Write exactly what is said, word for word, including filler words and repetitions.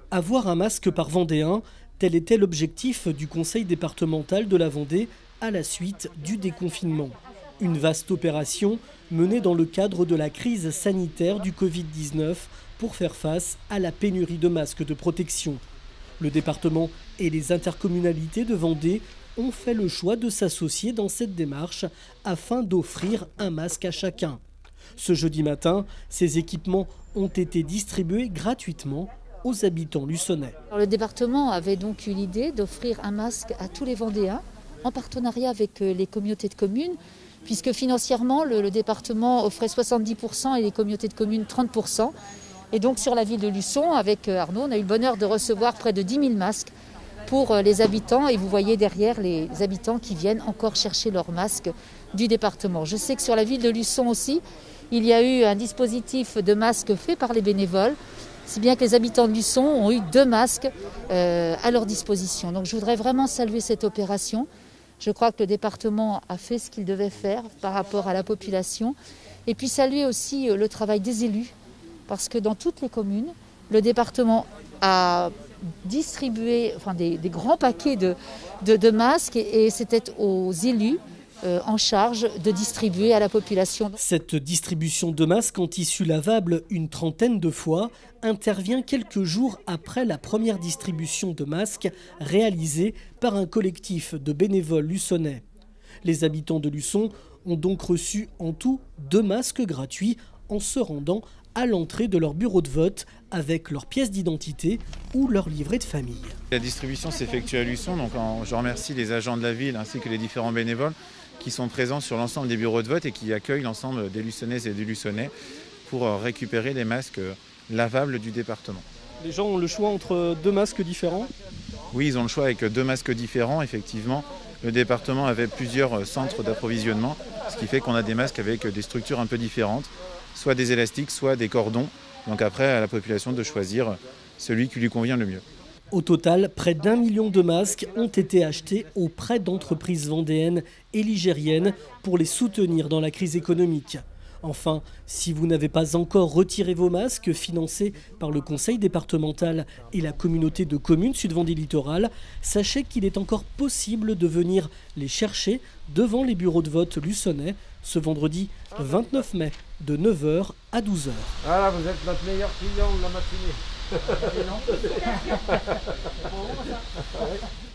Avoir un masque par Vendéen, tel était l'objectif du conseil départemental de la Vendée à la suite du déconfinement. Une vaste opération menée dans le cadre de la crise sanitaire du Covid dix-neuf pour faire face à la pénurie de masques de protection. Le département et les intercommunalités de Vendée ont fait le choix de s'associer dans cette démarche afin d'offrir un masque à chacun. Ce jeudi matin, ces équipements ont été distribués gratuitement aux habitants luçonnais. Le département avait donc eu l'idée d'offrir un masque à tous les Vendéens en partenariat avec les communautés de communes, puisque financièrement le, le département offrait soixante-dix pour cent et les communautés de communes trente pour cent. Et donc sur la ville de Luçon, avec Arnaud, on a eu le bonheur de recevoir près de dix mille masques pour les habitants. Et vous voyez derrière les habitants qui viennent encore chercher leurs masques du département. Je sais que sur la ville de Luçon aussi, il y a eu un dispositif de masques fait par les bénévoles, si bien que les habitants de Luçon ont eu deux masques euh, à leur disposition. Donc je voudrais vraiment saluer cette opération. Je crois que le département a fait ce qu'il devait faire par rapport à la population. Et puis saluer aussi le travail des élus, parce que dans toutes les communes, le département a distribué enfin, des, des grands paquets de, de, de masques et, et c'était aux élus Euh, en charge de distribuer à la population. Cette distribution de masques en tissu lavable une trentaine de fois intervient quelques jours après la première distribution de masques réalisée par un collectif de bénévoles luçonnais. Les habitants de Luçon ont donc reçu en tout deux masques gratuits en se rendant à l'entrée de leur bureau de vote avec leur pièce d'identité ou leur livret de famille. La distribution s'effectue à Luçon, donc je remercie les agents de la ville ainsi que les différents bénévoles qui sont présents sur l'ensemble des bureaux de vote et qui accueillent l'ensemble des Luçonnaises et des Luçonnais pour récupérer les masques lavables du département. Les gens ont le choix entre deux masques différents ? Oui, ils ont le choix avec deux masques différents, effectivement. Le département avait plusieurs centres d'approvisionnement, ce qui fait qu'on a des masques avec des structures un peu différentes, soit des élastiques, soit des cordons. Donc après, à la population de choisir celui qui lui convient le mieux. Au total, près d'un million de masques ont été achetés auprès d'entreprises vendéennes et ligériennes pour les soutenir dans la crise économique. Enfin, si vous n'avez pas encore retiré vos masques financés par le conseil départemental et la communauté de communes Sud-Vendée Littoral, sachez qu'il est encore possible de venir les chercher devant les bureaux de vote luçonnais ce vendredi vingt-neuf mai de neuf heures à douze heures. Voilà, vous êtes notre meilleur client de la matinée.